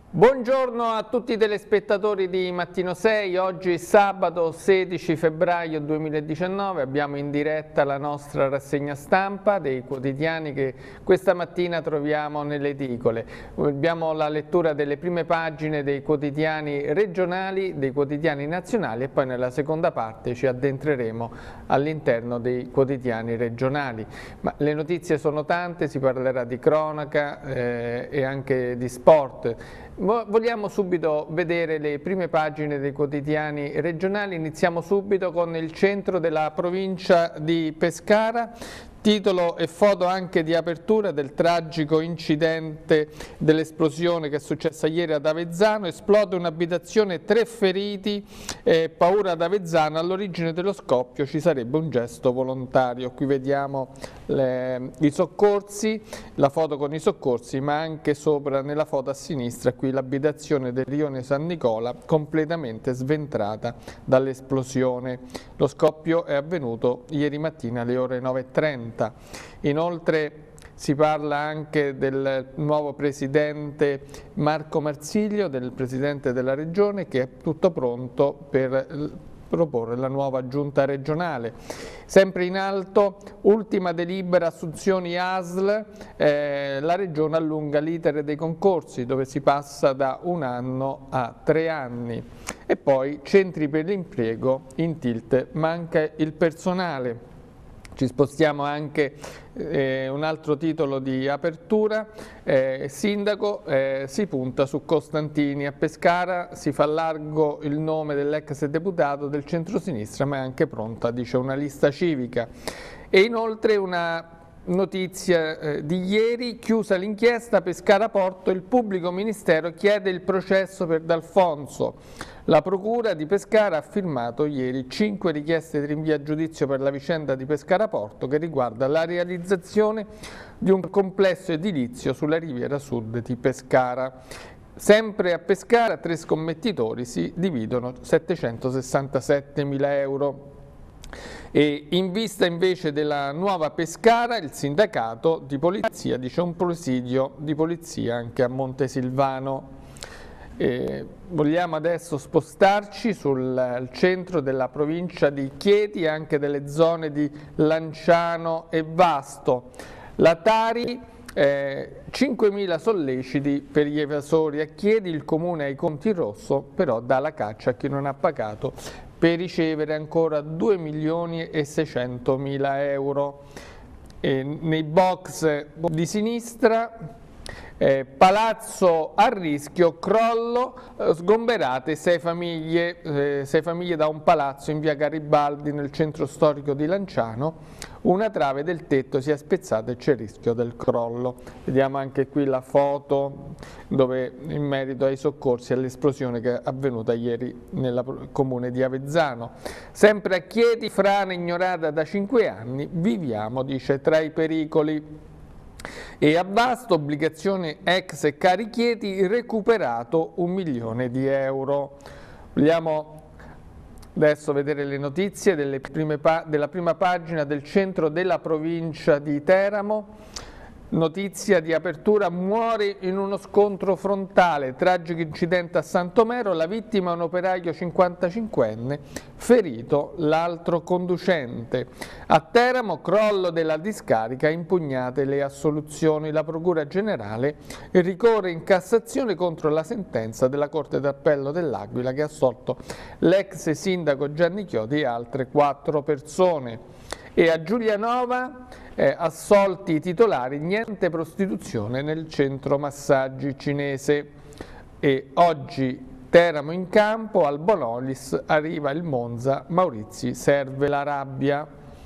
Buongiorno a tutti i telespettatori di Mattino 6, oggi sabato 16 febbraio 2019 abbiamo in diretta la nostra rassegna stampa dei quotidiani che questa mattina troviamo nelle edicole. Abbiamo la lettura delle prime pagine dei quotidiani regionali, dei quotidiani nazionali e poi nella seconda parte ci addentreremo all'interno dei quotidiani regionali. Ma le notizie sono tante, si parlerà di cronaca e anche di sport. Vogliamo subito vedere le prime pagine dei quotidiani regionali, iniziamo subito con il centro della provincia di Pescara. Titolo e foto anche di apertura del tragico incidente dell'esplosione che è successa ieri ad Avezzano. Esplode un'abitazione, 3 feriti, paura ad Avezzano, all'origine dello scoppio ci sarebbe un gesto volontario. Qui vediamo i soccorsi, la foto con i soccorsi, ma anche sopra nella foto a sinistra qui l'abitazione del rione San Nicola completamente sventrata dall'esplosione. Lo scoppio è avvenuto ieri mattina alle ore 9:30. Inoltre si parla anche del nuovo presidente Marco Marsiglio, del presidente della regione, che è tutto pronto per proporre la nuova giunta regionale. Sempre in alto, ultima delibera assunzioni ASL, la regione allunga l'iter dei concorsi dove si passa da 1 anno a 3 anni. E poi centri per l'impiego in tilt, manca il personale. Ci spostiamo anche un altro titolo di apertura, sindaco, si punta su Costantini a Pescara, si fa largo il nome dell'ex deputato del centrosinistra ma è anche pronta, dice, una lista civica. E inoltre una notizia di ieri, chiusa l'inchiesta Pescara Porto, il pubblico ministero chiede il processo per D'Alfonso. La procura di Pescara ha firmato ieri 5 richieste di rinvio a giudizio per la vicenda di Pescara Porto che riguarda la realizzazione di un complesso edilizio sulla riviera sud di Pescara. Sempre a Pescara 3 scommettitori si dividono 767.000 euro. E in vista invece della nuova Pescara, il sindacato di polizia dice un presidio di polizia anche a Montesilvano. Vogliamo adesso spostarci sul centro della provincia di Chieti e anche delle zone di Lanciano e Vasto. La Tari, 5.000 solleciti per gli evasori a Chieti, il comune ha i conti in rosso, però dà la caccia a chi non ha pagato per ricevere ancora 2.600.000 euro. Nei box di sinistra, palazzo a rischio, crollo, sgomberate 6 famiglie da un palazzo in via Garibaldi nel centro storico di Lanciano, una trave del tetto si è spezzata e c'è il rischio del crollo. Vediamo anche qui la foto dove in merito ai soccorsi all'esplosione che è avvenuta ieri nel comune di Avezzano. Sempre a Chieti, frana ignorata da 5 anni, viviamo, dice, tra i pericoli. E a Vasto, obbligazione ex Cari Chieti, recuperato 1 milione di euro. Vogliamo adesso vedere le notizie della prima pagina del centro della provincia di Teramo. Notizia di apertura, muore in uno scontro frontale, tragico incidente a Santomero, la vittima è un operaio 55enne, ferito l'altro conducente. A Teramo, crollo della discarica, impugnate le assoluzioni, la Procura Generale ricorre in Cassazione contro la sentenza della Corte d'Appello dell'Aquila che ha assolto l'ex sindaco Gianni Chiodi e altre 4 persone. E a Giulianova, assolti i titolari, niente prostituzione nel centro massaggi cinese. E oggi Teramo in campo, al Bonolis arriva il Monza, Maurizi serve la rabbia.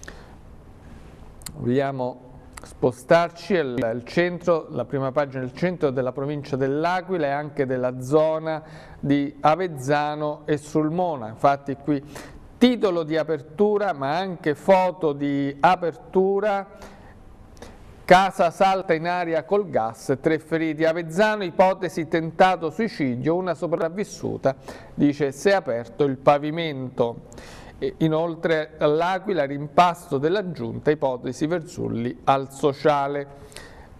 Vogliamo spostarci al centro, la prima pagina del centro della provincia dell'Aquila e anche della zona di Avezzano e Sulmona. Infatti qui titolo di apertura ma anche foto di apertura, casa salta in aria col gas, 3 feriti. Avezzano, ipotesi tentato suicidio, una sopravvissuta, dice si è aperto il pavimento. E inoltre all'Aquila, rimpasto della giunta, ipotesi Verzulli al sociale.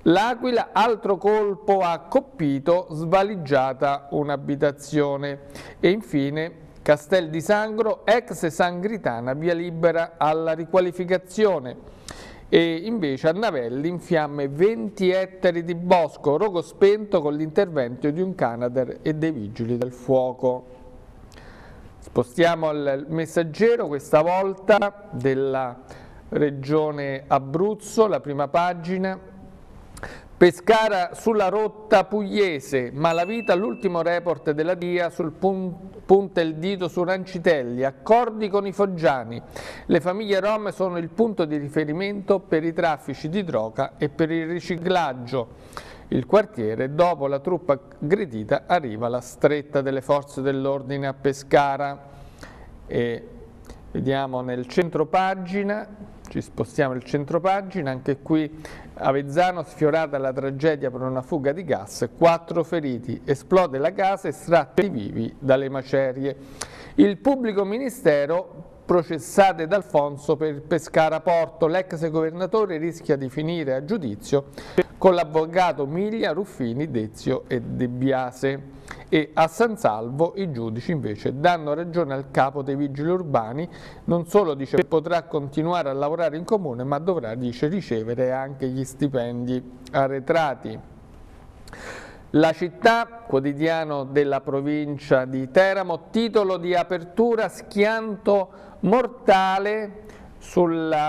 L'Aquila, altro colpo a Coppito, svaligiata un'abitazione. E infine Castel di Sangro, ex Sangritana, via libera alla riqualificazione. E invece a Navelli in fiamme 20 ettari di bosco, rogo spento con l'intervento di un Canadair e dei vigili del fuoco. Spostiamo al Messaggero, questa volta della regione Abruzzo, la prima pagina. Pescara sulla rotta pugliese, malavita l'ultimo report della DIA sul punta il dito su Rancitelli, accordi con i foggiani. Le famiglie rom sono il punto di riferimento per i traffici di droga e per il riciclaggio. Il quartiere, dopo la truppa aggredita, arriva alla stretta delle forze dell'ordine a Pescara. E vediamo nel centropagina. Ci spostiamo nel centropagina, anche qui Avezzano sfiorata la tragedia per una fuga di gas, 4 feriti, esplode la casa, estratti vivi dalle macerie. Il pubblico ministero, processate D'Alfonso per Pescara Porto, l'ex governatore rischia di finire a giudizio con l'avvocato Miglia, Ruffini, Dezio e De Biase. E a San Salvo i giudici invece danno ragione al capo dei vigili urbani, non solo dice che potrà continuare a lavorare in comune, ma dovrà, dice, ricevere anche gli stipendi arretrati. La Città, quotidiano della provincia di Teramo, titolo di apertura: schianto mortale su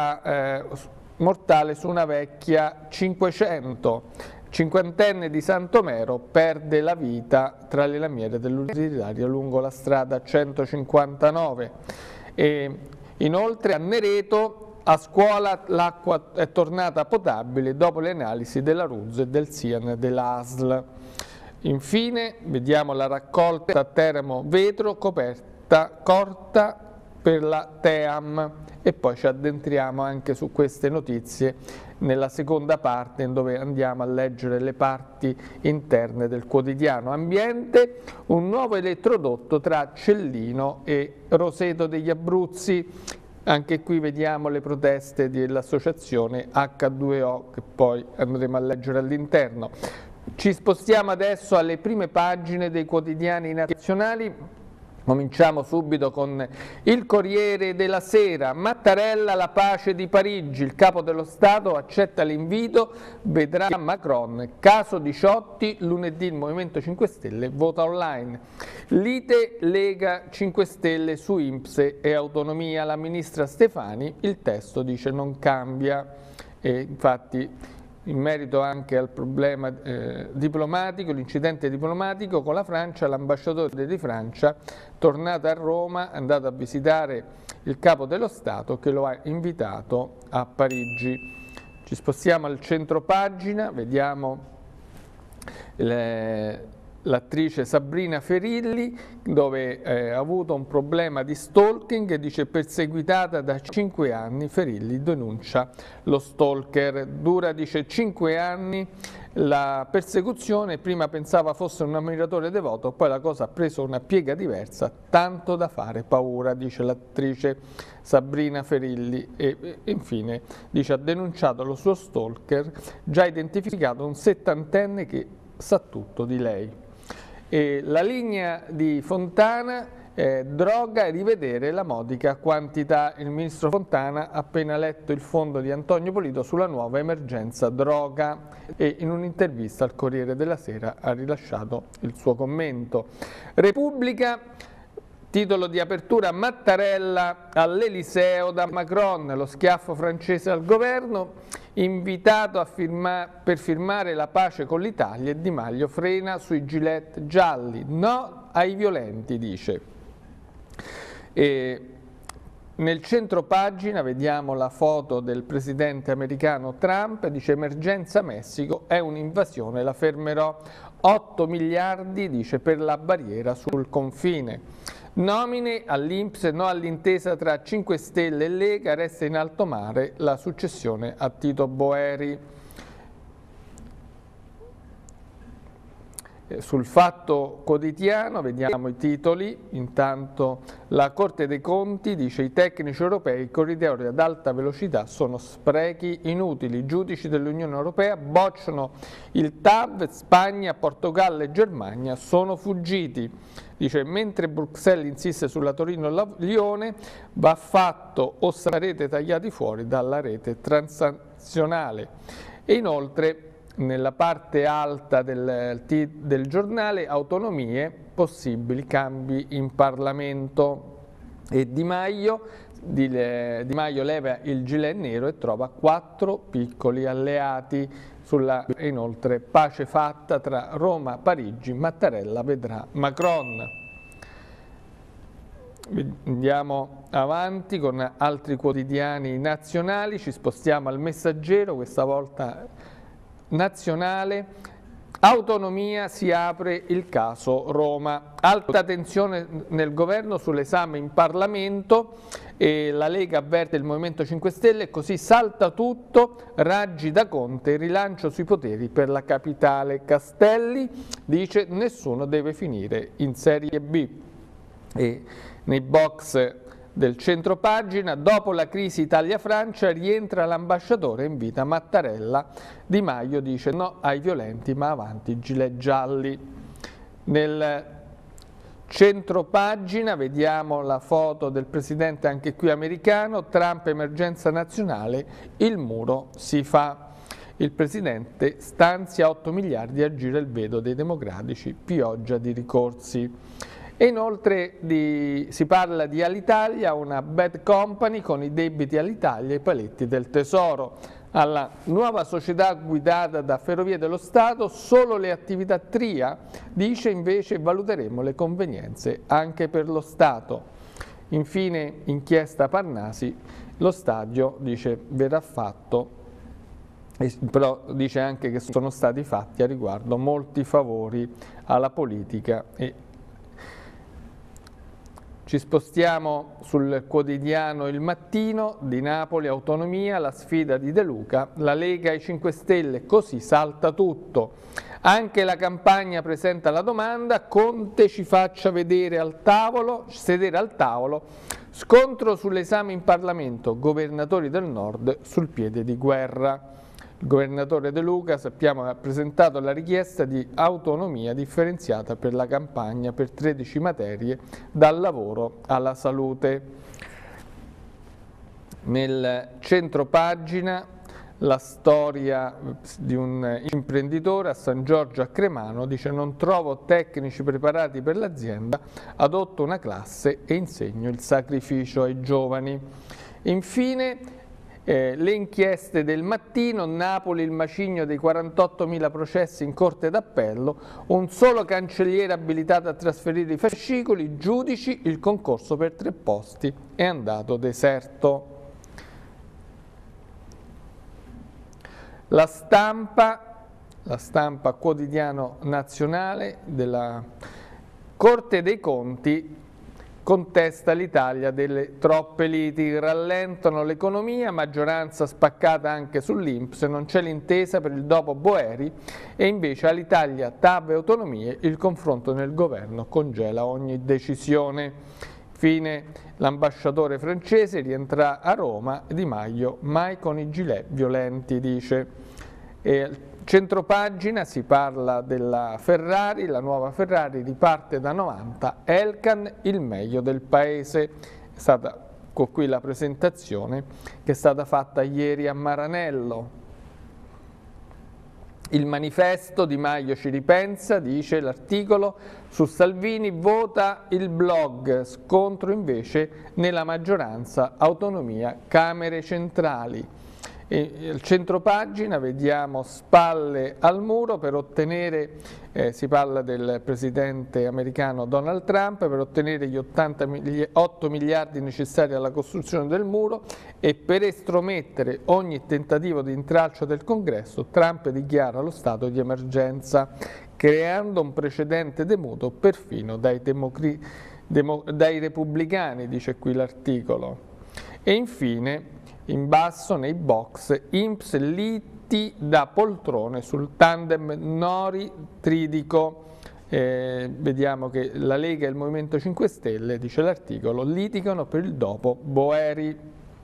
una vecchia 500. Cinquantenne di Santomero perde la vita tra le lamiere dell'utilitaria lungo la strada 159. E inoltre a Nereto, a scuola l'acqua è tornata potabile dopo le analisi della RUZ e del SIAN e della ASL. Infine vediamo la raccolta a Teramo vetro, coperta corta per la TEAM, e poi ci addentriamo anche su queste notizie nella seconda parte, dove andiamo a leggere le parti interne del quotidiano. Ambiente, un nuovo elettrodotto tra Cellino e Roseto degli Abruzzi. Anche qui vediamo le proteste dell'associazione H2O, che poi andremo a leggere all'interno. Ci spostiamo adesso alle prime pagine dei quotidiani nazionali. Cominciamo subito con il Corriere della Sera. Mattarella, la pace di Parigi, il capo dello Stato accetta l'invito, vedrà Macron. Caso Diciotti, lunedì il Movimento 5 Stelle vota online. Lite Lega 5 Stelle su INPS e autonomia, la ministra Stefani, il testo dice non cambia. E infatti in merito anche al problema diplomatico, l'incidente diplomatico con la Francia, l'ambasciatore di Francia, tornato a Roma, è andato a visitare il capo dello Stato che lo ha invitato a Parigi. Ci spostiamo al centropagina, vediamo l'attrice Sabrina Ferilli, dove ha avuto un problema di stalking e dice perseguitata da 5 anni, Ferilli denuncia lo stalker. Dura, dice, 5 anni la persecuzione, prima pensava fosse un ammiratore devoto, poi la cosa ha preso una piega diversa, tanto da fare paura, dice l'attrice Sabrina Ferilli. E infine dice ha denunciato lo suo stalker, già identificato un 70enne che sa tutto di lei. E la linea di Fontana, droga e rivedere la modica quantità. Il ministro Fontana ha appena letto il fondo di Antonio Polito sulla nuova emergenza droga e in un'intervista al Corriere della Sera ha rilasciato il suo commento. Repubblica, titolo di apertura: Mattarella all'Eliseo da Macron, lo schiaffo francese al governo, invitato per firmare la pace con l'Italia, e Di Maio frena sui gilet gialli, no ai violenti, dice. E nel centropagina vediamo la foto del presidente americano Trump, dice emergenza Messico, è un'invasione, la fermerò, 8 miliardi, dice, per la barriera sul confine. Nomine all'INPS, no all'intesa tra 5 Stelle e Lega, resta in alto mare la successione a Tito Boeri. Sul Fatto Quotidiano vediamo i titoli. Intanto la Corte dei Conti dice: i tecnici europei, i corridoi ad alta velocità sono sprechi inutili, i giudici dell'Unione Europea bocciano il TAV, Spagna, Portogallo e Germania sono fuggiti. Dice: mentre Bruxelles insiste sulla Torino-Lione, va fatto o sarete tagliati fuori dalla rete transnazionale. E inoltre nella parte alta del giornale, autonomie, possibili cambi in Parlamento. E Di Maio leva il gilet nero e trova 4 piccoli alleati. E inoltre pace fatta tra Roma, Parigi, Mattarella vedrà Macron. Andiamo avanti con altri quotidiani nazionali, ci spostiamo al Messaggero, questa volta nazionale. Autonomia, si apre il caso Roma. Alta tensione nel governo sull'esame in Parlamento e la Lega avverte il Movimento 5 Stelle, così salta tutto, Raggi da Conte, rilancio sui poteri per la capitale. Castelli dice: nessuno deve finire in Serie B. E nei box del centropagina, dopo la crisi Italia-Francia rientra l'ambasciatore e invita Mattarella. Di Maio dice no ai violenti ma avanti i gilet gialli. Nel centropagina vediamo la foto del presidente anche qui americano, Trump emergenza nazionale, il muro si fa. Il presidente stanzia 8 miliardi a gira il veto dei democratici, pioggia di ricorsi. E inoltre si parla di Alitalia, una bad company con i debiti Alitalia e i paletti del Tesoro. Alla nuova società guidata da Ferrovie dello Stato, solo le attività TRIA, dice invece valuteremo le convenienze anche per lo Stato. Infine inchiesta Parnasi, lo stadio dice verrà fatto, però dice anche che sono stati fatti a riguardo molti favori alla politica. Ci spostiamo sul quotidiano Il Mattino di Napoli, autonomia, la sfida di De Luca, la Lega ai 5 Stelle, così salta tutto. Anche la campagna presenta la domanda, Conte ci faccia sedere al tavolo, scontro sull'esame in Parlamento, governatori del Nord sul piede di guerra. Il governatore De Luca, sappiamo, ha presentato la richiesta di autonomia differenziata per la campagna per 13 materie, dal lavoro alla salute. Nel centropagina la storia di un imprenditore a San Giorgio a Cremano, dice non trovo tecnici preparati per l'azienda, adotto una classe e insegno il sacrificio ai giovani. Infine le inchieste del Mattino, Napoli il macigno dei 48.000 processi in corte d'appello, un solo cancelliere abilitato a trasferire i fascicoli, giudici, il concorso per 3 posti è andato deserto. La stampa quotidiano nazionale della Corte dei Conti contesta l'Italia delle troppe liti, rallentano l'economia, maggioranza spaccata anche sull'INPS, non c'è l'intesa per il dopo Boeri e invece all'Italia TAV e autonomie, il confronto nel governo congela ogni decisione. Infine l'ambasciatore francese rientra a Roma, Di Maio mai con i gilet violenti, dice. E centropagina si parla della Ferrari, la nuova Ferrari riparte da 90, Elkann il meglio del paese. È stata qui la presentazione che è stata fatta ieri a Maranello. Il manifesto, Di Maio ci ripensa, dice l'articolo, su Salvini vota il blog, scontro invece nella maggioranza, autonomia, Camere centrali. Il centropagina vediamo spalle al muro per ottenere, si parla del presidente americano Donald Trump, per ottenere gli 8 miliardi necessari alla costruzione del muro e per estromettere ogni tentativo di intralcio del Congresso, Trump dichiara lo stato di emergenza, creando un precedente temuto perfino dai repubblicani, dice qui l'articolo. E infine in basso nei box INPS PT da poltrone sul tandem Nori-Tridico. Vediamo che la Lega e il Movimento 5 Stelle, dice l'articolo, litigano per il dopo Boeri.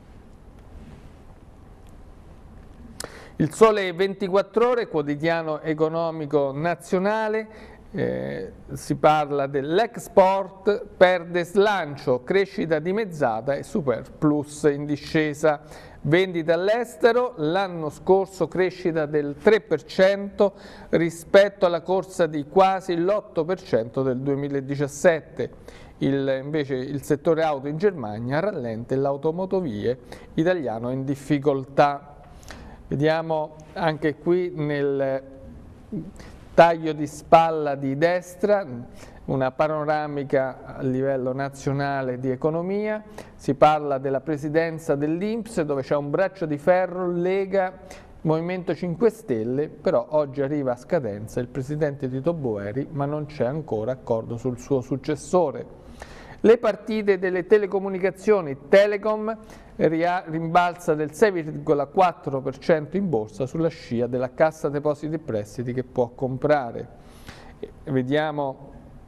Il Sole 24 Ore, quotidiano economico nazionale, si parla dell'export, perde slancio, crescita dimezzata e Superplus in discesa. Vendite all'estero, l'anno scorso crescita del 3% rispetto alla corsa di quasi l'8% del 2017. Invece il settore auto in Germania rallenta e l'automotovie italiano è in difficoltà. Vediamo anche qui nel taglio di spalla di destra una panoramica a livello nazionale di economia, si parla della presidenza dell'INPS dove c'è un braccio di ferro, Lega, Movimento 5 Stelle, però oggi arriva a scadenza il presidente Tito Boeri ma non c'è ancora accordo sul suo successore. Le partite delle telecomunicazioni, Telecom rimbalza del 6,4% in borsa sulla scia della Cassa Depositi e Prestiti che può comprare. Vediamo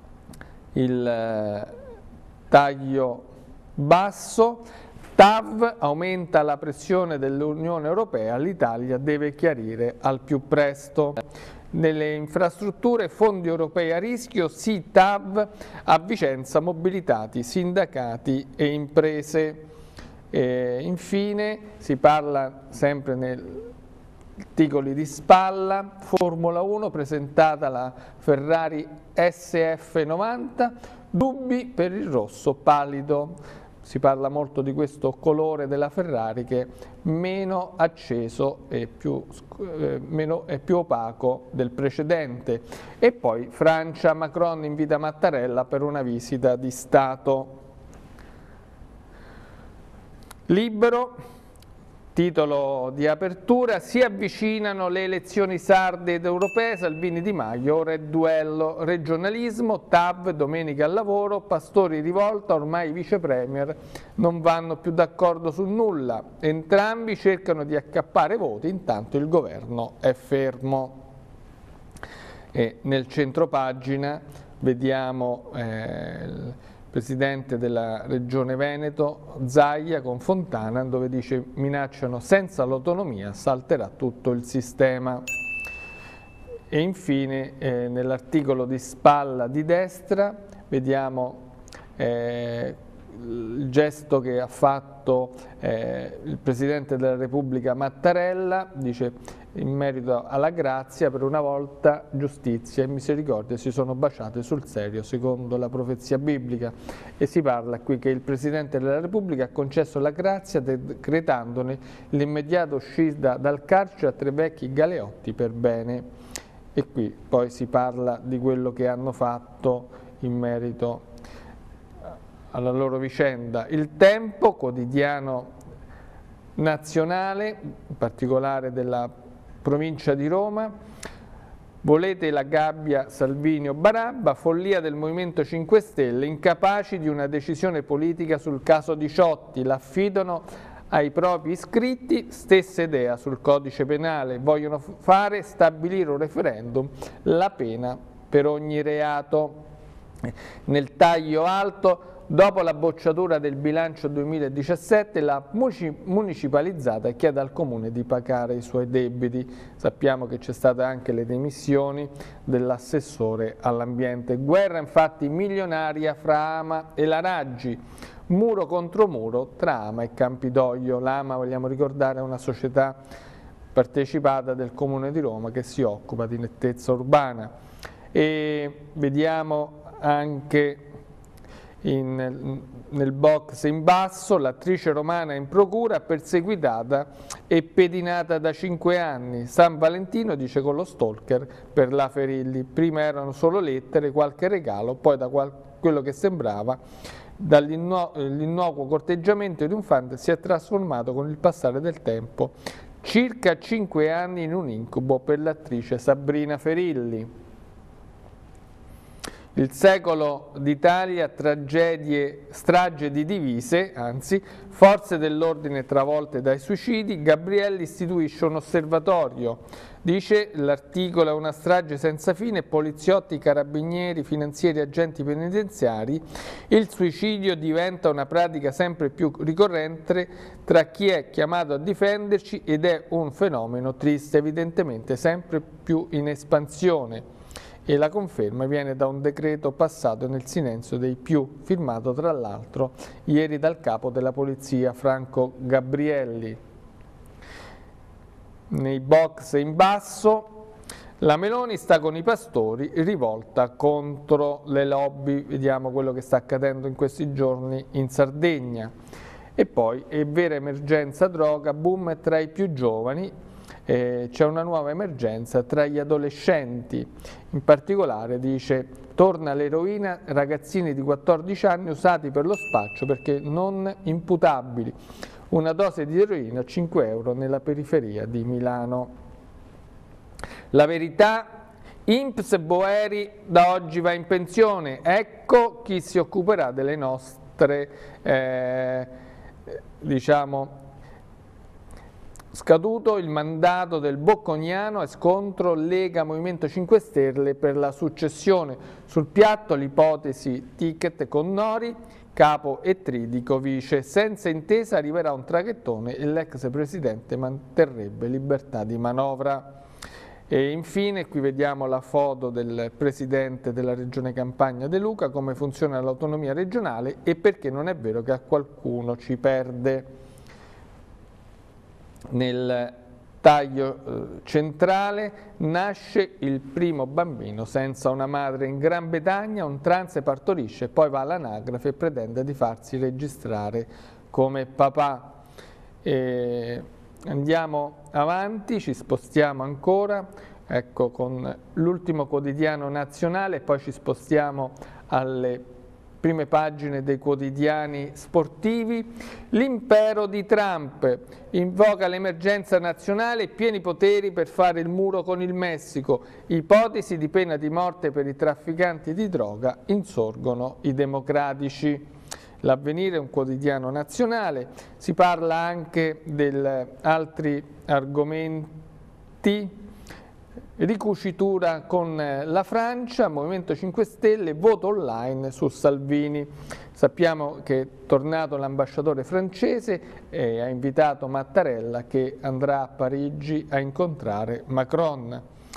il taglio basso, TAV aumenta la pressione dell'Unione Europea, l'Italia deve chiarire al più presto. Nelle infrastrutture, fondi europei a rischio, sì TAV, a Vicenza mobilitati sindacati e imprese. Infine si parla sempre nei articoli di spalla, Formula 1 presentata la Ferrari SF90, dubbi per il rosso pallido. Si parla molto di questo colore della Ferrari che è meno acceso e più opaco del precedente. E poi Francia, Macron invita Mattarella per una visita di Stato. Libero, titolo di apertura, si avvicinano le elezioni sarde ed europee, Salvini Di Maio, ora è duello, regionalismo, TAV, domenica al lavoro, Pastori rivolta, ormai i vice premier non vanno più d'accordo su nulla, entrambi cercano di accappare voti, intanto il governo è fermo. E nel centropagina vediamo il presidente della regione Veneto, Zaia, con Fontana, dove dice minacciano senza l'autonomia salterà tutto il sistema. E infine nell'articolo di spalla di destra vediamo il gesto che ha fatto il Presidente della Repubblica Mattarella, dice in merito alla grazia, per una volta giustizia e misericordia si sono baciate sul serio secondo la profezia biblica, e si parla qui che il Presidente della Repubblica ha concesso la grazia decretandone l'immediata uscita dal carcere a 3 vecchi galeotti per bene, e qui poi si parla di quello che hanno fatto in merito alla loro vicenda. Il Tempo, quotidiano nazionale, in particolare della provincia di Roma, volete la gabbia Salvini o Barabba, follia del Movimento 5 Stelle, incapaci di una decisione politica sul caso Diciotti, l'affidano ai propri iscritti, stessa idea sul codice penale, vogliono stabilire un referendum, la pena per ogni reato. Nel taglio alto, dopo la bocciatura del bilancio 2017, la municipalizzata chiede al comune di pagare i suoi debiti. Sappiamo che c'è stata anche le dimissioni dell'assessore all'ambiente. Guerra infatti milionaria fra Ama e la Raggi, muro contro muro tra Ama e Campidoglio. L'Ama, vogliamo ricordare, è una società partecipata del Comune di Roma che si occupa di nettezza urbana. E vediamo anche nel box in basso l'attrice romana in procura perseguitata e pedinata da 5 anni. San Valentino, dice, con lo stalker per la Ferilli, prima erano solo lettere, qualche regalo, poi da quello che sembrava dall'innocuo corteggiamento di un fan si è trasformato con il passare del tempo. Circa 5 anni in un incubo per l'attrice Sabrina Ferilli. Il secolo d'Italia, tragedie, strage di divise, anzi, forze dell'ordine travolte dai suicidi. Gabrielli istituisce un osservatorio. Dice l'articolo: è una strage senza fine, poliziotti, carabinieri, finanzieri, agenti penitenziari. Il suicidio diventa una pratica sempre più ricorrente tra chi è chiamato a difenderci ed è un fenomeno triste, evidentemente sempre più in espansione. E la conferma viene da un decreto passato nel silenzio dei più, firmato tra l'altro ieri dal capo della polizia Franco Gabrielli. Nei box in basso, la Meloni sta con i pastori, rivolta contro le lobby. Vediamo quello che sta accadendo in questi giorni in Sardegna. E poi è vera emergenza droga, boom tra i più giovani. C'è una nuova emergenza tra gli adolescenti, in particolare dice torna l'eroina, ragazzini di 14 anni usati per lo spaccio perché non imputabili, una dose di eroina a 5 euro nella periferia di Milano. La Verità, INPS Boeri da oggi va in pensione, ecco chi si occuperà delle nostre diciamo. Scaduto il mandato del Bocconiano e scontro Lega Movimento 5 Stelle per la successione. Sul piatto l'ipotesi ticket con Nori, capo e Tridico vice. Senza intesa arriverà un traghettone e l'ex presidente manterrebbe libertà di manovra. E infine qui vediamo la foto del presidente della regione Campania De Luca, come funziona l'autonomia regionale e perché non è vero che a qualcuno ci perde. Nel taglio centrale nasce il primo bambino senza una madre in Gran Bretagna, un trans partorisce, poi va all'anagrafe e pretende di farsi registrare come papà. Andiamo avanti, ci spostiamo ancora, ecco, con l'ultimo quotidiano nazionale, poi ci spostiamo alle prime pagine dei quotidiani sportivi. L'impero di Trump invoca l'emergenza nazionale e pieni poteri per fare il muro con il Messico. Ipotesi di pena di morte per i trafficanti di droga, insorgono i democratici. L'Avvenire è un quotidiano nazionale, si parla anche di altri argomenti. Ricucitura con la Francia, Movimento 5 Stelle, voto online su Salvini. Sappiamo che è tornato l'ambasciatore francese e ha invitato Mattarella che andrà a Parigi a incontrare Macron.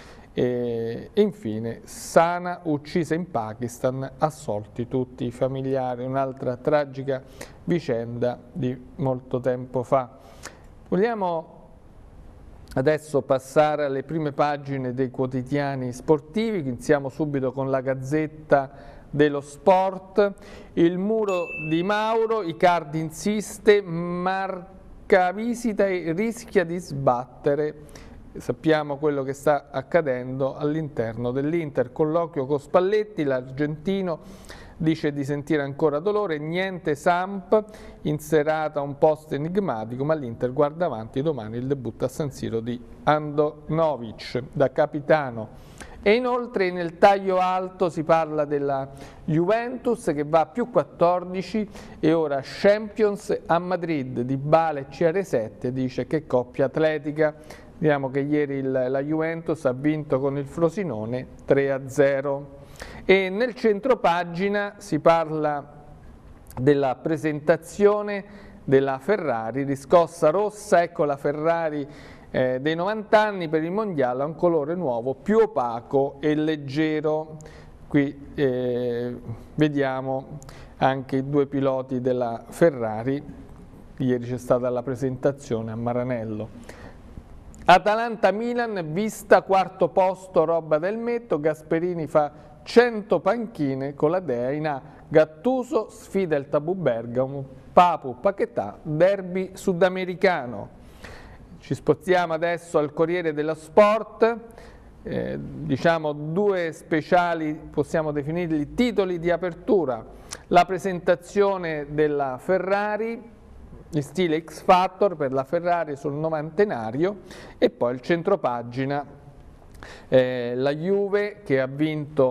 E infine Sana uccisa in Pakistan, assolti tutti i familiari, un'altra tragica vicenda di molto tempo fa. Vogliamo adesso passare alle prime pagine dei quotidiani sportivi, iniziamo subito con la Gazzetta dello Sport. Il muro di Mauro, Icardi insiste, marca visita e rischia di sbattere. Sappiamo quello che sta accadendo all'interno dell'Inter, colloquio con Spalletti, l'argentino dice di sentire ancora dolore, niente Samp, in serata un post enigmatico, ma l'Inter guarda avanti, domani il debutto a San Siro di Andanovic da capitano. E inoltre nel taglio alto si parla della Juventus che va a più 14 e ora Champions a Madrid, Dybala e CR7 dice che coppia atletica. Vediamo che ieri la Juventus ha vinto con il Frosinone 3-0. E nel centropagina si parla della presentazione della Ferrari, riscossa rossa, ecco la Ferrari dei 90 anni per il mondiale, ha un colore nuovo, più opaco e leggero. Qui vediamo anche i due piloti della Ferrari, ieri c'è stata la presentazione a Maranello. Atalanta-Milan, vista quarto posto, roba del Metto, Gasperini fa 100 panchine con la Dea in A, Gattuso sfida il Tabù Bergamo, Papu Paquetá, derby sudamericano. Ci spostiamo adesso al Corriere dello Sport, diciamo due speciali, possiamo definirli titoli di apertura, la presentazione della Ferrari, in stile X Factor per la Ferrari sul novantenario e poi il centropagina, la Juve che ha vinto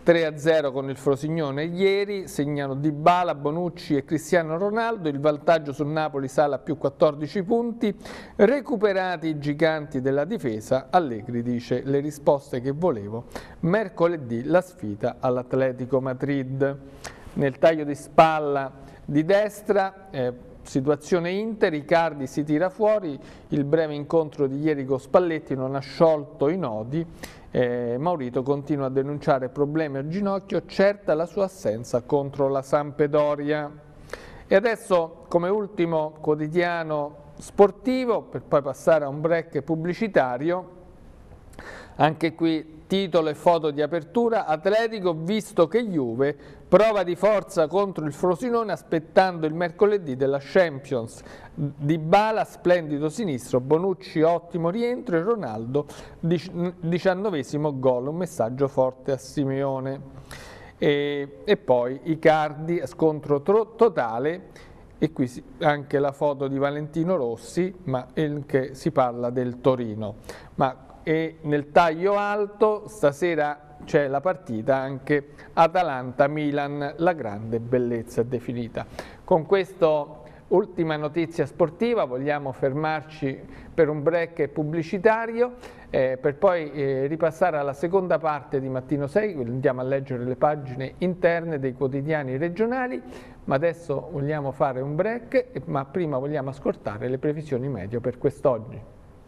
3-0 con il Frosinone ieri, segnano Dybala, Bonucci e Cristiano Ronaldo, il vantaggio sul Napoli sale a più 14 punti, recuperati i giganti della difesa, Allegri dice le risposte che volevo, mercoledì la sfida all'Atletico Madrid. Nel taglio di spalla di destra, situazione Inter, Icardi si tira fuori, il breve incontro di ieri con Spalletti non ha sciolto i nodi, Maurito continua a denunciare problemi al ginocchio, certa la sua assenza contro la Sampdoria. E adesso come ultimo quotidiano sportivo, per poi passare a un break pubblicitario, anche qui titolo e foto di apertura, Atletico visto che Juve, prova di forza contro il Frosinone aspettando il mercoledì della Champions, Dybala splendido sinistro, Bonucci ottimo rientro e Ronaldo 19esimo gol, un messaggio forte a Simeone. E poi Icardi, scontro totale, e qui anche la foto di Valentino Rossi, ma che si parla del Torino. E nel taglio alto stasera c'è la partita anche Atalanta-Milan, la grande bellezza definita. Con questa ultima notizia sportiva vogliamo fermarci per un break pubblicitario per poi ripassare alla seconda parte di Mattino 6, andiamo a leggere le pagine interne dei quotidiani regionali, ma adesso vogliamo fare un break, ma prima vogliamo ascoltare le previsioni meteo per quest'oggi.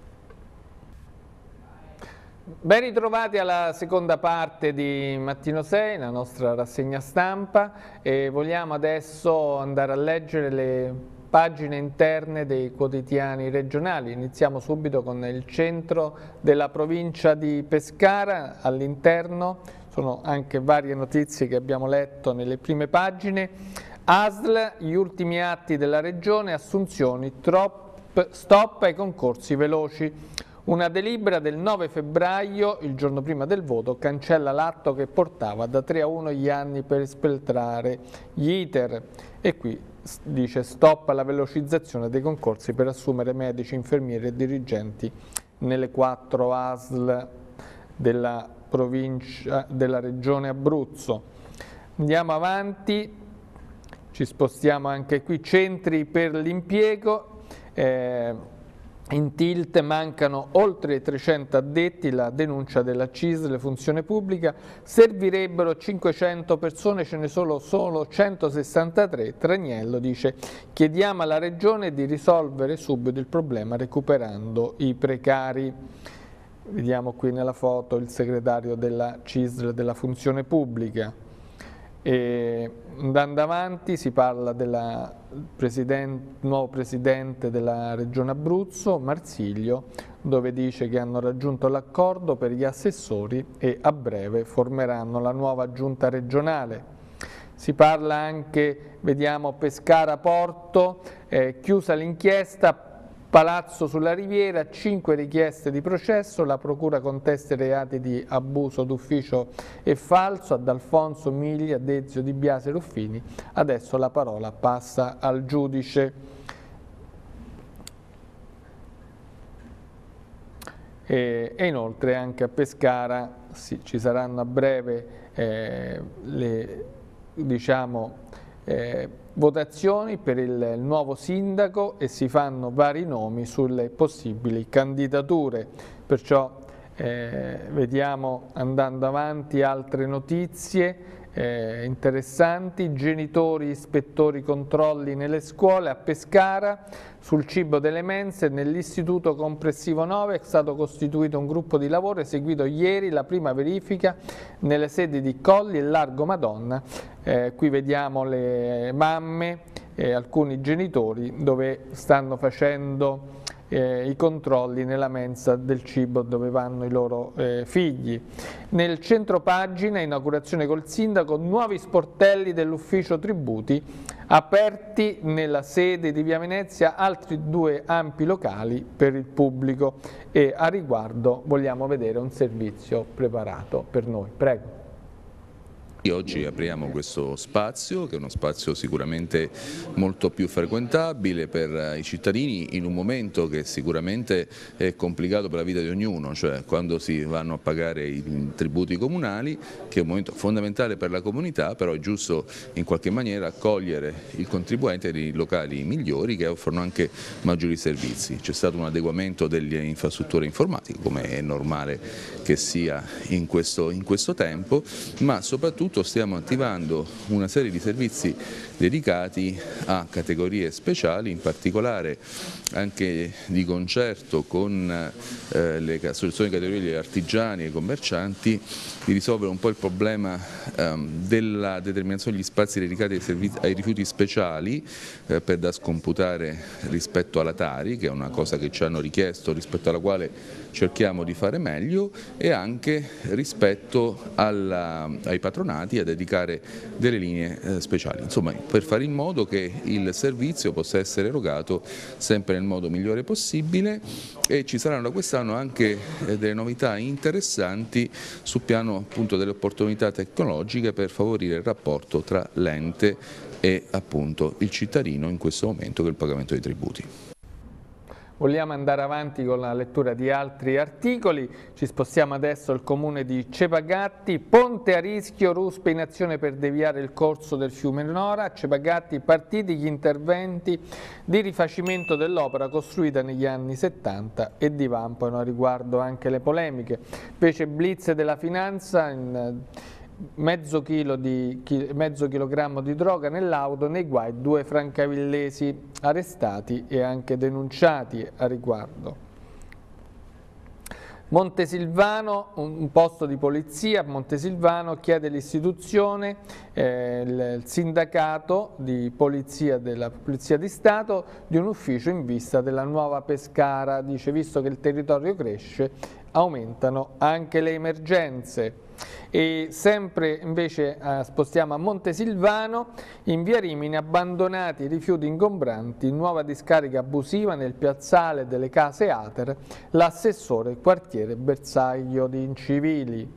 Ben ritrovati alla seconda parte di Mattino 6, la nostra rassegna stampa, e vogliamo adesso andare a leggere le pagine interne dei quotidiani regionali. Iniziamo subito con il centro della provincia di Pescara, all'interno sono anche varie notizie che abbiamo letto nelle prime pagine. ASL, gli ultimi atti della regione, assunzioni, stop ai concorsi veloci. Una delibera del 9 febbraio, il giorno prima del voto, cancella l'atto che portava da 3-1 gli anni per espletrare gli iter e qui dice stop alla velocizzazione dei concorsi per assumere medici, infermieri e dirigenti nelle 4 ASL della provincia della regione Abruzzo. Andiamo avanti, ci spostiamo anche qui, centri per l'impiego. In tilt mancano oltre 300 addetti, la denuncia della CISL funzione pubblica, servirebbero 500 persone, ce ne sono solo 163, Traniello dice chiediamo alla Regione di risolvere subito il problema recuperando i precari. Vediamo qui nella foto il segretario della CISL della funzione pubblica. E andando avanti si parla del nuovo presidente della regione Abruzzo, Marsiglio, dove dice che hanno raggiunto l'accordo per gli assessori e a breve formeranno la nuova giunta regionale. Si parla anche, vediamo, Pescara Porto, chiusa l'inchiesta, Palazzo sulla Riviera, 5 richieste di processo, la procura contesta i reati di abuso d'ufficio e falso ad Alfonso, Miglia, Dezio, Di Biase e Ruffini, adesso la parola passa al giudice. E inoltre anche a Pescara ci saranno a breve votazioni per il nuovo sindaco e si fanno vari nomi sulle possibili candidature, perciò vediamo andando avanti altre notizie interessanti. Genitori, ispettori, controlli nelle scuole. A Pescara sul cibo delle mense nell'istituto comprensivo 9 è stato costituito un gruppo di lavoro, eseguito ieri la prima verifica nelle sedi di Colli e Largo Madonna. Qui vediamo le mamme e alcuni genitori dove stanno facendo i controlli nella mensa del cibo dove vanno i loro figli. Nel centro pagina, inaugurazione col sindaco, nuovi sportelli dell'ufficio tributi aperti nella sede di Via Venezia, altri 2 ampi locali per il pubblico e a riguardo vogliamo vedere un servizio preparato per noi. Prego. Oggi apriamo questo spazio, che è uno spazio sicuramente molto più frequentabile per i cittadini in un momento che sicuramente è complicato per la vita di ognuno, cioè quando si vanno a pagare i tributi comunali, che è un momento fondamentale per la comunità, però è giusto in qualche maniera accogliere il contribuente nei locali migliori che offrono anche maggiori servizi. C'è stato un adeguamento delle infrastrutture informatiche, come è normale che sia in questo tempo, ma soprattutto stiamo attivando una serie di servizi dedicati a categorie speciali, in particolare anche di concerto con le associazioni di categorie degli artigiani e commercianti, di risolvere un po' il problema della determinazione degli spazi dedicati ai rifiuti speciali per da scomputare rispetto alla Tari, che è una cosa che ci hanno richiesto, rispetto alla quale cerchiamo di fare meglio, e anche rispetto ai patronati a dedicare delle linee speciali, insomma per fare in modo che il servizio possa essere erogato sempre nel modo migliore possibile, e ci saranno da quest'anno anche delle novità interessanti sul piano appunto delle opportunità tecnologiche per favorire il rapporto tra l'ente e appunto il cittadino in questo momento, che è il pagamento dei tributi. Vogliamo andare avanti con la lettura di altri articoli, ci spostiamo adesso al comune di Cepagatti, ponte a rischio, ruspe in azione per deviare il corso del fiume Nora. A Cepagatti partiti gli interventi di rifacimento dell'opera costruita negli anni 70 e divampano a riguardo anche le polemiche. Invece blitz della finanza, mezzo chilogrammo di droga nell'auto, nei guai 2 francavillesi arrestati e anche denunciati a riguardo. Montesilvano, un posto di polizia a Montesilvano chiede l'istituzione, il sindacato di polizia della Polizia di Stato, di un ufficio in vista della nuova Pescara. Dice, visto che il territorio cresce, aumentano anche le emergenze. E sempre invece spostiamo a Montesilvano, in via Rimini abbandonati i rifiuti ingombranti, nuova discarica abusiva nel piazzale delle case Ater, l'assessore quartiere Bersaglio di Incivili.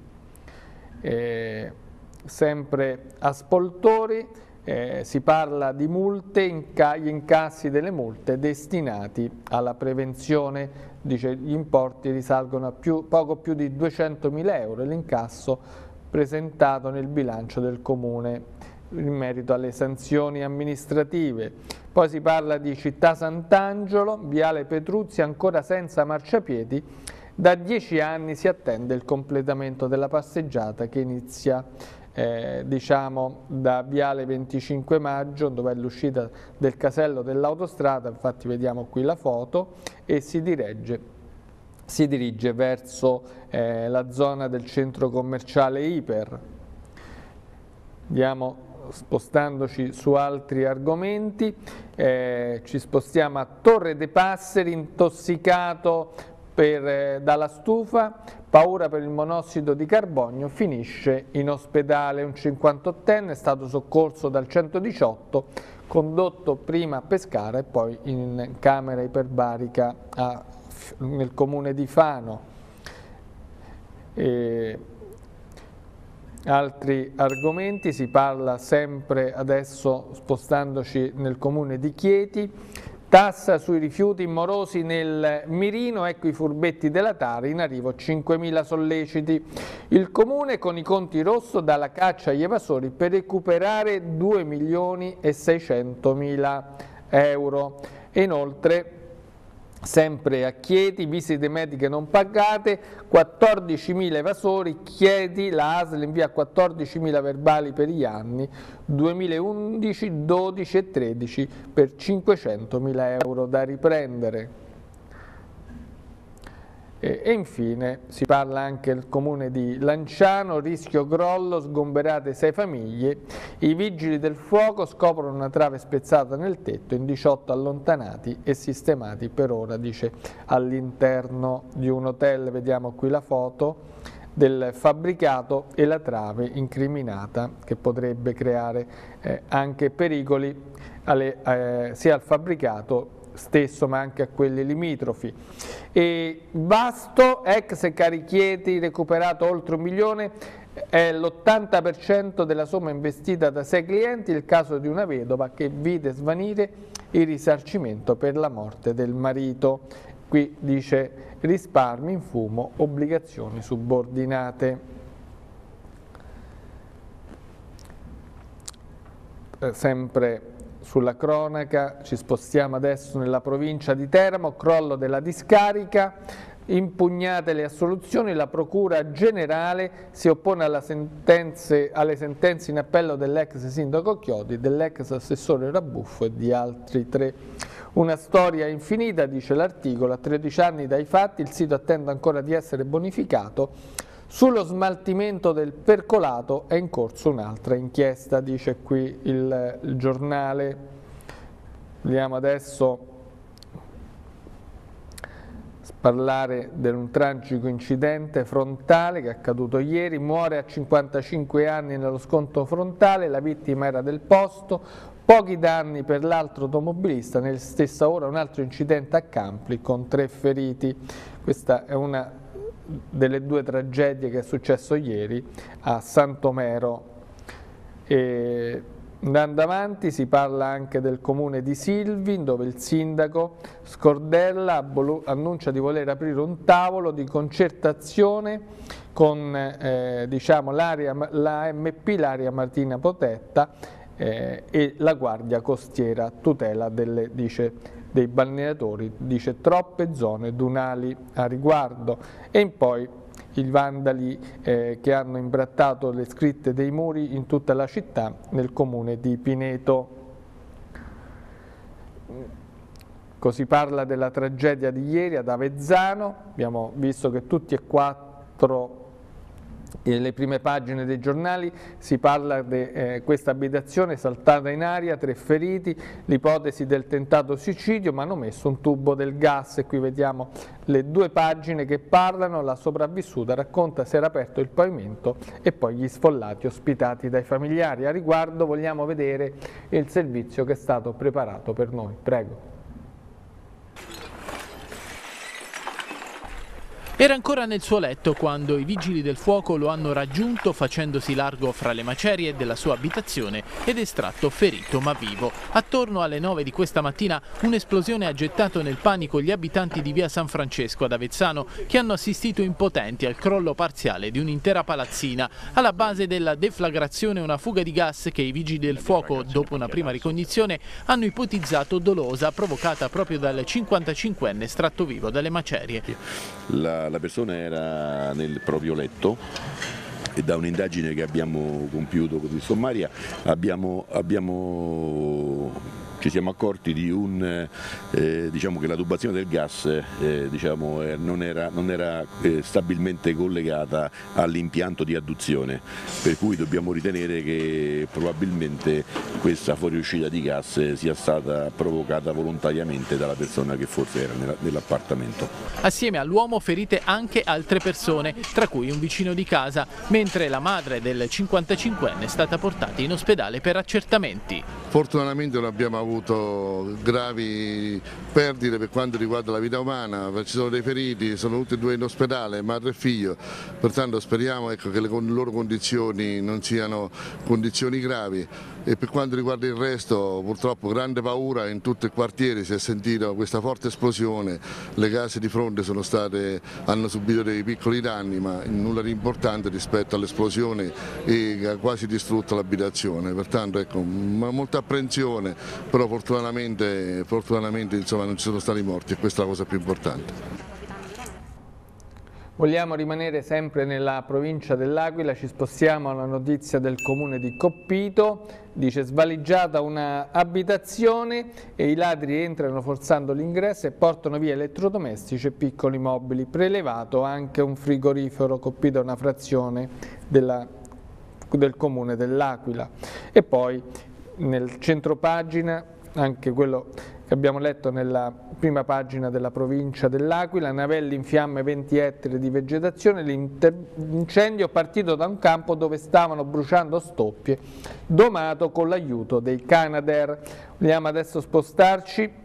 Sempre a Spoltori si parla di multe, gli incassi delle multe destinati alla prevenzione. Dice, gli importi risalgono a poco più di 200.000 euro, l'incasso presentato nel bilancio del Comune in merito alle sanzioni amministrative. Poi si parla di Città Sant'Angelo, Viale Petruzzi ancora senza marciapiedi, da 10 anni si attende il completamento della passeggiata che inizia diciamo da Viale 25 Maggio, dove è l'uscita del casello dell'autostrada, infatti vediamo qui la foto, e si dirige verso la zona del centro commerciale Iper. Andiamo spostandoci su altri argomenti, ci spostiamo a Torre dei Passeri, intossicato dalla stufa, paura per il monossido di carbonio, finisce in ospedale. Un 58enne è stato soccorso dal 118, condotto prima a Pescara e poi in camera iperbarica nel comune di Fano. Altri argomenti, si parla sempre adesso spostandoci nel comune di Chieti. Tassa sui rifiuti morosi nel mirino, ecco i furbetti della Tari, in arrivo 5.000 solleciti. Il comune con i conti rosso dà la caccia agli evasori per recuperare 2.600.000 euro. E inoltre, sempre a Chieti, visite mediche non pagate, 14.000 evasori, Chieti, la ASL invia 14.000 verbali per gli anni 2011, 12 e 13 per 500.000 euro da riprendere. E infine si parla anche del comune di Lanciano, rischio crollo, sgomberate 6 famiglie, i vigili del fuoco scoprono una trave spezzata nel tetto, in 18 allontanati e sistemati per ora, dice, all'interno di un hotel. Vediamo qui la foto del fabbricato e la trave incriminata che potrebbe creare anche pericoli sia al fabbricato stesso ma anche a quelli limitrofi. E Vasto, ex Carichieti, recuperato oltre 1 milione, è l'80% della somma investita da 6 clienti, il caso di una vedova che vide svanire il risarcimento per la morte del marito. Qui dice risparmi in fumo, obbligazioni subordinate. Sempre sulla cronaca, ci spostiamo adesso nella provincia di Teramo, crollo della discarica, impugnate le assoluzioni, la Procura Generale si oppone alle sentenze in appello dell'ex sindaco Chiodi, dell'ex assessore Rabuffo e di altri 3. Una storia infinita, dice l'articolo, a 13 anni dai fatti il sito attende ancora di essere bonificato. Sullo smaltimento del percolato è in corso un'altra inchiesta, dice qui il giornale. Vediamo adesso parlare di un tragico incidente frontale che è accaduto ieri, muore a 55 anni nello scontro frontale, la vittima era del posto, pochi danni per l'altro automobilista, nella stessa ora un altro incidente a Campli con 3 feriti. Questa è una delle 2 tragedie che è successo ieri a Santomero. Andando avanti si parla anche del comune di Silvi, dove il sindaco Scordella annuncia di voler aprire un tavolo di concertazione con diciamo, l'AMP, l'area marina protetta, e la Guardia Costiera tutela dei balneatori, dice troppe zone dunali a riguardo. E poi i vandali che hanno imbrattato le scritte dei muri in tutta la città nel comune di Pineto. Così parla della tragedia di ieri ad Avezzano, abbiamo visto che tutti e 4 le prime pagine dei giornali si parla di questa abitazione saltata in aria, 3 feriti, l'ipotesi del tentato suicidio, ma hanno messo un tubo del gas e qui vediamo le 2 pagine che parlano, la sopravvissuta racconta se era aperto il pavimento e poi gli sfollati ospitati dai familiari. A riguardo vogliamo vedere il servizio che è stato preparato per noi, prego. Era ancora nel suo letto quando i vigili del fuoco lo hanno raggiunto facendosi largo fra le macerie della sua abitazione ed estratto ferito ma vivo. Attorno alle 9 di questa mattina un'esplosione ha gettato nel panico gli abitanti di via San Francesco ad Avezzano, che hanno assistito impotenti al crollo parziale di un'intera palazzina. Alla base della deflagrazione una fuga di gas che i vigili del fuoco, dopo una prima ricognizione, hanno ipotizzato dolosa, provocata proprio dal 55enne estratto vivo dalle macerie. La persona era nel proprio letto e da un'indagine che abbiamo compiuto così sommaria ci siamo accorti di diciamo che la tubazione del gas diciamo, non era stabilmente collegata all'impianto di adduzione, per cui dobbiamo ritenere che probabilmente questa fuoriuscita di gas sia stata provocata volontariamente dalla persona che forse era nell'appartamento. Assieme all'uomo ferite anche altre persone, tra cui un vicino di casa, mentre la madre del 55enne è stata portata in ospedale per accertamenti. Fortunatamente non abbiamo avuto gravi perdite per quanto riguarda la vita umana, ci sono dei feriti, sono tutti e 2 in ospedale, madre e figlio, pertanto speriamo che le loro condizioni non siano condizioni gravi. E per quanto riguarda il resto, purtroppo grande paura in tutto il quartiere, si è sentita questa forte esplosione, le case di fronte hanno subito dei piccoli danni, ma nulla di importante rispetto all'esplosione che ha quasi distrutto l'abitazione, pertanto ecco, molta apprensione, però fortunatamente insomma, non ci sono stati morti e questa è la cosa più importante. Vogliamo rimanere sempre nella provincia dell'Aquila, ci spostiamo alla notizia del comune di Coppito, dice svaligiata una abitazione e i ladri entrano forzando l'ingresso e portano via elettrodomestici e piccoli mobili, prelevato anche un frigorifero. Coppito è una frazione del comune dell'Aquila. E poi nel centropagina anche quello che abbiamo letto nella prima pagina della provincia dell'Aquila, navelli in fiamme 20 ettari di vegetazione, l'incendio è partito da un campo dove stavano bruciando stoppie, domato con l'aiuto dei Canadair. Vogliamo adesso spostarci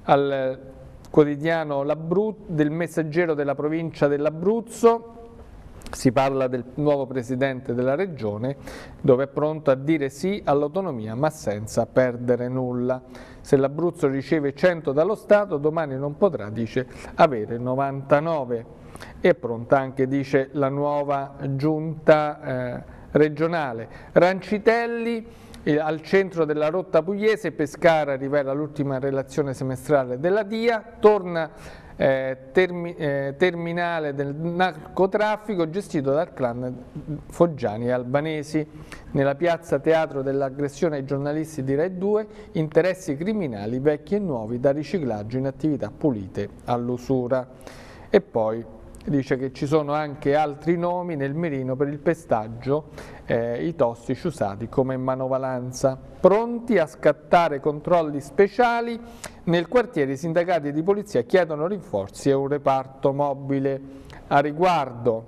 al quotidiano del Messaggero della provincia dell'Abruzzo. Si parla del nuovo presidente della regione, dove è pronto a dire sì all'autonomia ma senza perdere nulla. Se l'Abruzzo riceve 100 dallo Stato, domani non potrà, dice, avere 99. È pronta anche, dice, la nuova giunta regionale. Rancitelli al centro della rotta pugliese, Pescara rivela l'ultima relazione semestrale della DIA, torna terminale del narcotraffico gestito dal clan Foggiani e Albanesi. Nella piazza teatro dell'aggressione ai giornalisti di Rai 2, interessi criminali vecchi e nuovi, da riciclaggio in attività pulite all'usura. E poi dice che ci sono anche altri nomi nel mirino per il pestaggio, i tossici usati come manovalanza. Pronti a scattare controlli speciali, nel quartiere i sindacati di polizia chiedono rinforzi e un reparto mobile. A riguardo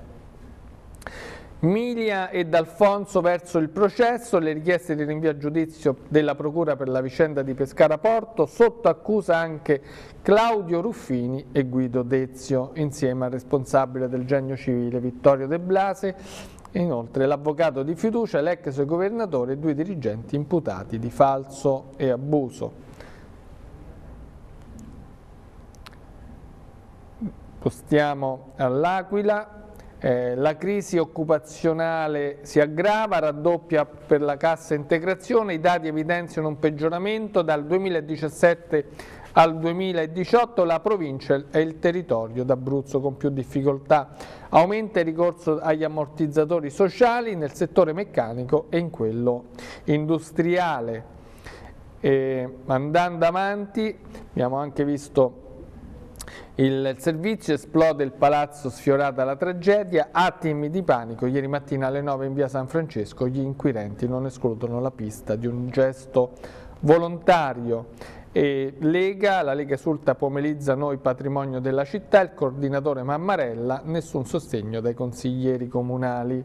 Milia e D'Alfonso verso il processo, le richieste di rinvio a giudizio della procura per la vicenda di Pescara Porto, sotto accusa anche Claudio Ruffini e Guido Dezio, insieme al responsabile del Genio Civile Vittorio De Blase, e inoltre l'avvocato di fiducia, l'ex governatore e 2 dirigenti imputati di falso e abuso. Spostiamo all'Aquila. La crisi occupazionale si aggrava, raddoppia per la cassa integrazione, i dati evidenziano un peggioramento. Dal 2017 al 2018 la provincia è il territorio d'Abruzzo con più difficoltà. Aumenta il ricorso agli ammortizzatori sociali nel settore meccanico e in quello industriale. Andando avanti abbiamo anche visto il servizio, esplode il palazzo, sfiorata la tragedia, attimi di panico, ieri mattina alle 9 in via San Francesco, gli inquirenti non escludono la pista di un gesto volontario. La Lega esulta, pomelizza noi patrimonio della città, il coordinatore Mammarella, nessun sostegno dai consiglieri comunali.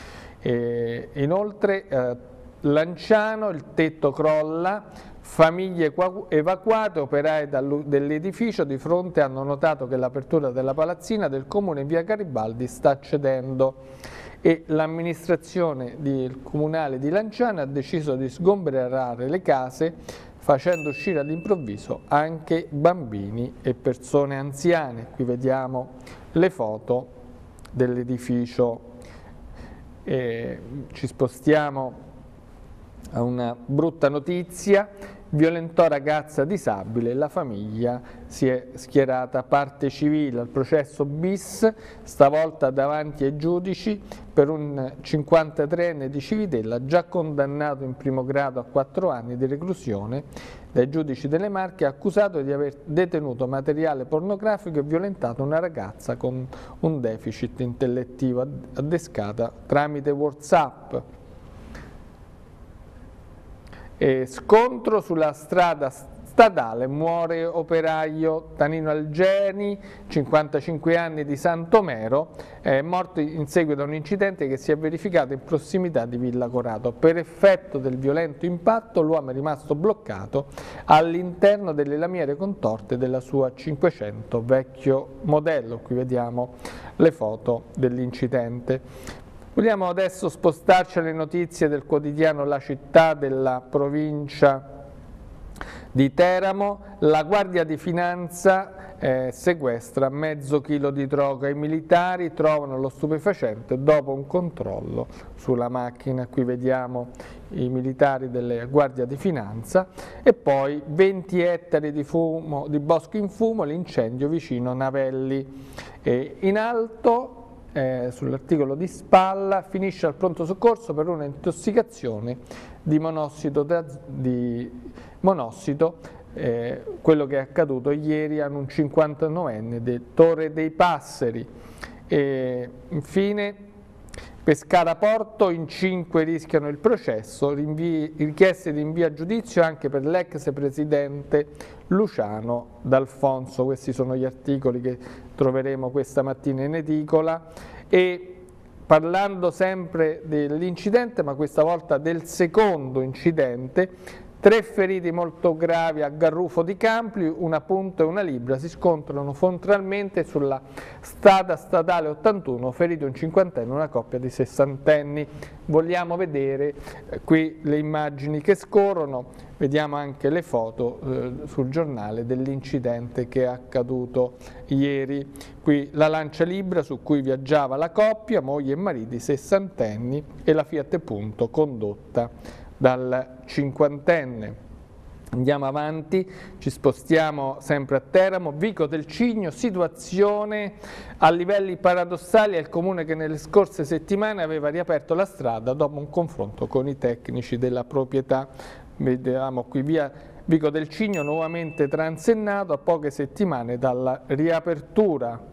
Inoltre Lanciano, il tetto crolla, famiglie evacuate, operai dell'edificio di fronte hanno notato che l'apertura della palazzina del comune in via Garibaldi sta cedendo e l'amministrazione comunale di Lanciano ha deciso di sgomberare le case facendo uscire all'improvviso anche bambini e persone anziane. Qui vediamo le foto dell'edificio. Ci spostiamo a una brutta notizia: violentò ragazza disabile, la famiglia si è schierata parte civile al processo bis, stavolta davanti ai giudici per un 53enne di Civitella già condannato in primo grado a 4 anni di reclusione dai giudici delle Marche, accusato di aver detenuto materiale pornografico e violentato una ragazza con un deficit intellettivo adescata tramite WhatsApp. Scontro sulla strada statale, muore operaio Tanino Algeni, 55 anni, di Santomero, morto in seguito a un incidente che si è verificato in prossimità di Villa Corato. Per effetto del violento impatto l'uomo è rimasto bloccato all'interno delle lamiere contorte della sua 500 vecchio modello. Qui vediamo le foto dell'incidente. Vogliamo adesso spostarci alle notizie del quotidiano La Città della provincia di Teramo. La Guardia di Finanza sequestra mezzo chilo di droga. I militari trovano lo stupefacente dopo un controllo sulla macchina. Qui vediamo i militari della Guardia di Finanza. E poi 20 ettari di bosco in fumo, l'incendio vicino Navelli. In alto, sull'articolo di spalla, finisce al pronto soccorso per una intossicazione di monossido, quello che è accaduto ieri a un 59enne del Torre dei Passeri. Infine Pescara Porto, in 5 rischiano il processo, richieste di rinvio a giudizio anche per l'ex presidente Luciano D'Alfonso. Questi sono gli articoli che troveremo questa mattina in edicola. E parlando sempre dell'incidente, ma questa volta del secondo incidente, 3 feriti molto gravi a Garrufo di Campli, una punto e una Libra si scontrano frontalmente sulla strada statale 81, ferito un cinquantenne e una coppia di sessantenni. Vogliamo vedere qui le immagini che scorrono, vediamo anche le foto sul giornale dell'incidente che è accaduto ieri. Qui la Lancia Libra su cui viaggiava la coppia, moglie e mariti sessantenni, e la Fiat Punto condotta dal cinquantenne. Andiamo avanti, ci spostiamo sempre a Teramo, Vico del Cigno, situazione a livelli paradossali, è il comune che nelle scorse settimane aveva riaperto la strada dopo un confronto con i tecnici della proprietà. Vediamo qui via Vico del Cigno nuovamente transennato a poche settimane dalla riapertura.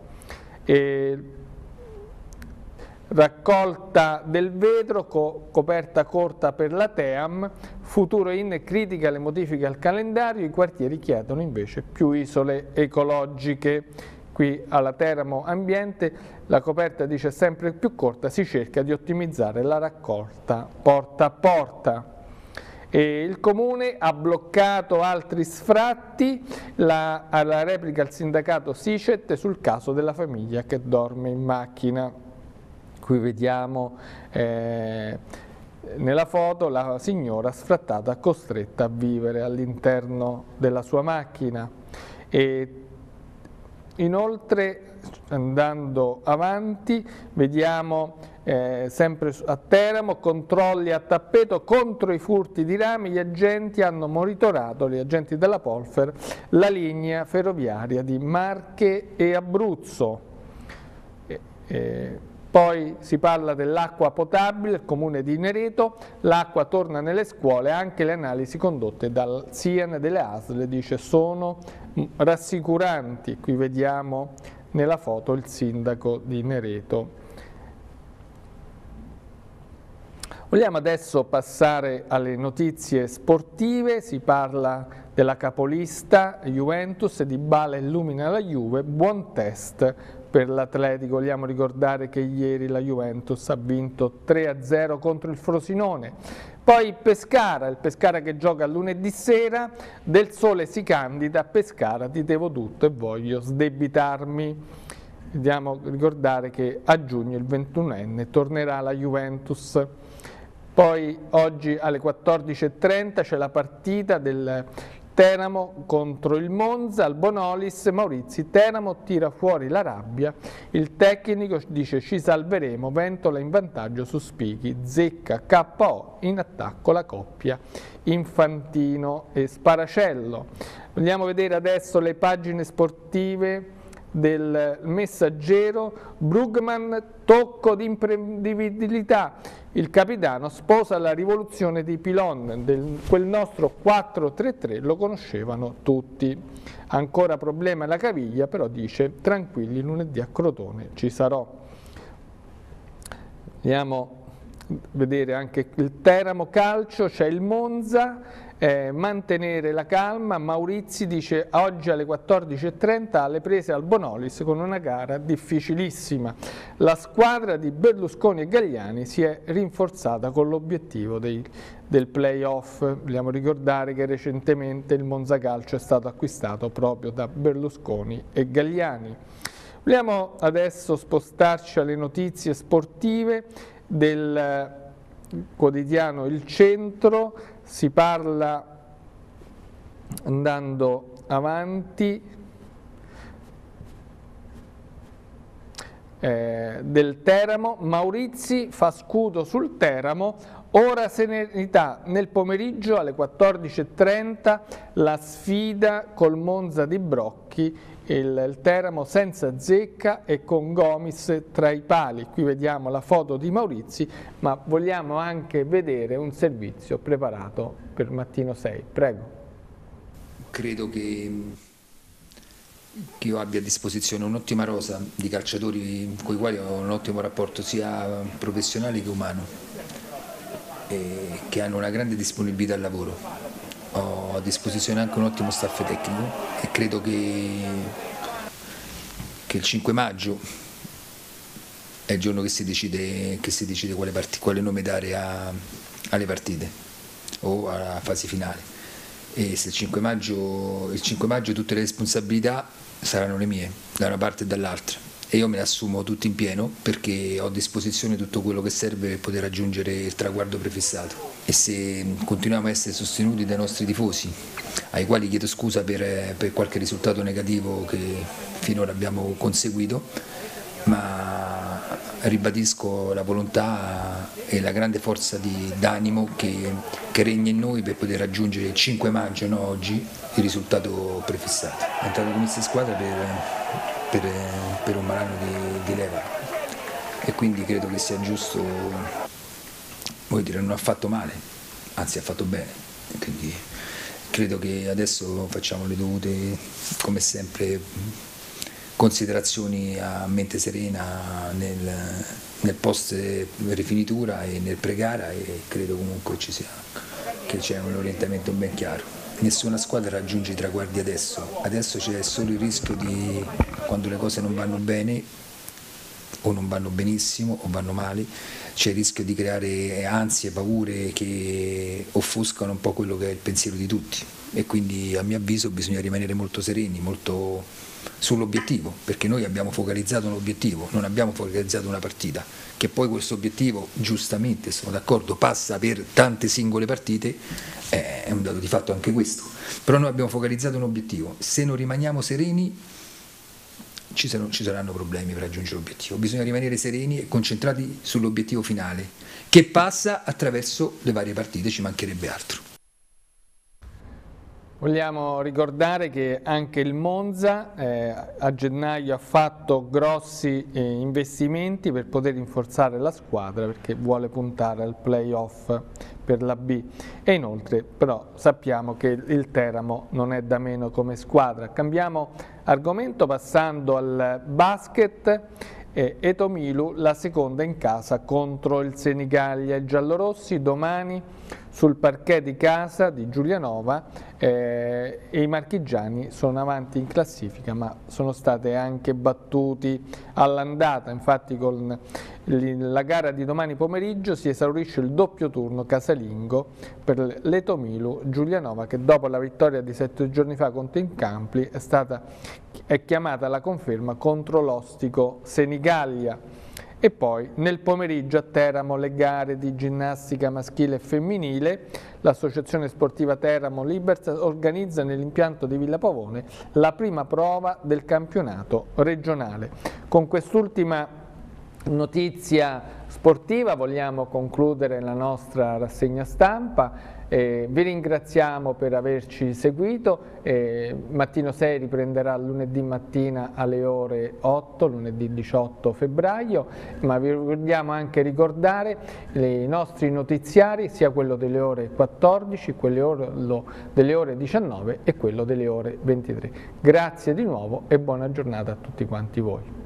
Raccolta del vetro, coperta corta per la TEAM, futuro in critica le modifiche al calendario, i quartieri chiedono invece più isole ecologiche. Qui alla Teramo Ambiente la coperta dice sempre più corta, si cerca di ottimizzare la raccolta porta a porta. E il Comune ha bloccato altri sfratti, alla replica il sindacato Sicet sul caso della famiglia che dorme in macchina. Qui vediamo nella foto la signora sfrattata costretta a vivere all'interno della sua macchina. E inoltre, andando avanti, vediamo sempre a Teramo, controlli a tappeto contro i furti di rami, gli agenti hanno monitorato, gli agenti della Polfer, la linea ferroviaria di Marche e Abruzzo. Poi si parla dell'acqua potabile, il comune di Nereto, l'acqua torna nelle scuole, anche le analisi condotte dal SIAN delle ASL, dice, sono rassicuranti. Qui vediamo nella foto il sindaco di Nereto. Vogliamo adesso passare alle notizie sportive, si parla della capolista Juventus, Dybala illumina la Juve, buon test per l'Atletico. Vogliamo ricordare che ieri la Juventus ha vinto 3-0 contro il Frosinone. Poi Pescara, il Pescara che gioca lunedì sera, Del Sole si candida, Pescara ti devo tutto e voglio sdebitarmi. Dobbiamo ricordare che a giugno il 21enne tornerà la Juventus. Poi oggi alle 14:30 c'è la partita del Teramo contro il Monza, al Bonolis, Maurizi, Teramo tira fuori la rabbia, il tecnico dice ci salveremo, Ventola in vantaggio su Spichi, Zecca, KO, in attacco la coppia Infantino e Sparacello. Vogliamo vedere adesso le pagine sportive del Messaggero, Brugman, tocco di imprevedibilità, il capitano sposa la rivoluzione di Pilon, quel nostro 4-3-3 lo conoscevano tutti, ancora problema alla caviglia, però dice tranquilli lunedì a Crotone ci sarò. Andiamo a vedere anche il Teramo calcio, c'è il Monza, mantenere la calma, Maurizi dice oggi alle 14:30 alle prese al Bonolis con una gara difficilissima. La squadra di Berlusconi e Galliani si è rinforzata con l'obiettivo del play-off. Vogliamo ricordare che recentemente il Monza Calcio è stato acquistato proprio da Berlusconi e Galliani. Vogliamo adesso spostarci alle notizie sportive del quotidiano Il Centro, si parla, andando avanti, del Teramo, Maurizi fa scudo sul Teramo, ora serenità, nel pomeriggio alle 14:30 la sfida col Monza di Brocchi, il Teramo senza Zecca e con Gomis tra i pali. Qui vediamo la foto di Maurizi, ma vogliamo anche vedere un servizio preparato per Mattino 6. Prego. Credo che io abbia a disposizione un'ottima rosa di calciatori con i quali ho un ottimo rapporto sia professionale che umano e che hanno una grande disponibilità al lavoro. Ho a disposizione anche un ottimo staff tecnico e credo che il 5 maggio è il giorno che si decide quale nome dare alle partite o alla fase finale. e se il 5 maggio tutte le responsabilità saranno le mie, da una parte e dall'altra, e io me ne assumo tutti in pieno perché ho a disposizione tutto quello che serve per poter raggiungere il traguardo prefissato. E se continuiamo a essere sostenuti dai nostri tifosi, ai quali chiedo scusa per qualche risultato negativo che finora abbiamo conseguito, ma ribadisco la volontà e la grande forza d'animo che regna in noi per poter raggiungere il 5 maggio, no, oggi, il risultato prefissato. È entrato con questa squadra per un malanno di leva, e quindi credo che sia giusto, voglio dire, non ha fatto male, anzi ha fatto bene, quindi credo che adesso facciamo le dovute, come sempre, considerazioni a mente serena nel post rifinitura e nel pre-gara, e credo comunque che c'è un orientamento ben chiaro. Nessuna squadra raggiunge i traguardi adesso c'è solo il rischio di, quando le cose non vanno bene o non vanno benissimo o vanno male, c'è il rischio di creare ansie, paure che offuscano un po' quello che è il pensiero di tutti, e quindi a mio avviso bisogna rimanere molto sereni, molto sull'obiettivo, perché noi abbiamo focalizzato un obiettivo, non abbiamo focalizzato una partita, che poi questo obiettivo, giustamente, sono d'accordo, passa per tante singole partite, è un dato di fatto anche questo, però noi abbiamo focalizzato un obiettivo. Se non rimaniamo sereni ci saranno problemi per raggiungere l'obiettivo. Bisogna rimanere sereni e concentrati sull'obiettivo finale, che passa attraverso le varie partite, ci mancherebbe altro. Vogliamo ricordare che anche il Monza a gennaio ha fatto grossi investimenti per poter rinforzare la squadra, perché vuole puntare al play-off per la B, e inoltre però sappiamo che il Teramo non è da meno come squadra. Cambiamo argomento passando al basket. Etomilu, la seconda in casa contro il Senigallia. I giallorossi domani sul parquet di casa di Giulianova, e i marchigiani sono avanti in classifica, ma sono stati anche battuti all'andata. Infatti con la gara di domani pomeriggio si esaurisce il doppio turno casalingo per l'Etomilu Giulianova, che dopo la vittoria di 7 giorni fa contro Incampli è chiamata alla conferma contro l'ostico Senigallia. E poi nel pomeriggio a Teramo le gare di ginnastica maschile e femminile. L'Associazione Sportiva Teramo Libertas organizza nell'impianto di Villa Pavone la prima prova del campionato regionale. Con quest'ultima notizia sportiva vogliamo concludere la nostra rassegna stampa. Vi ringraziamo per averci seguito. Mattino 6 riprenderà lunedì mattina alle ore 8, lunedì 18 febbraio, ma vi vogliamo anche ricordare i nostri notiziari, sia quello delle ore 14, quello delle ore 19 e quello delle ore 23. Grazie di nuovo e buona giornata a tutti quanti voi.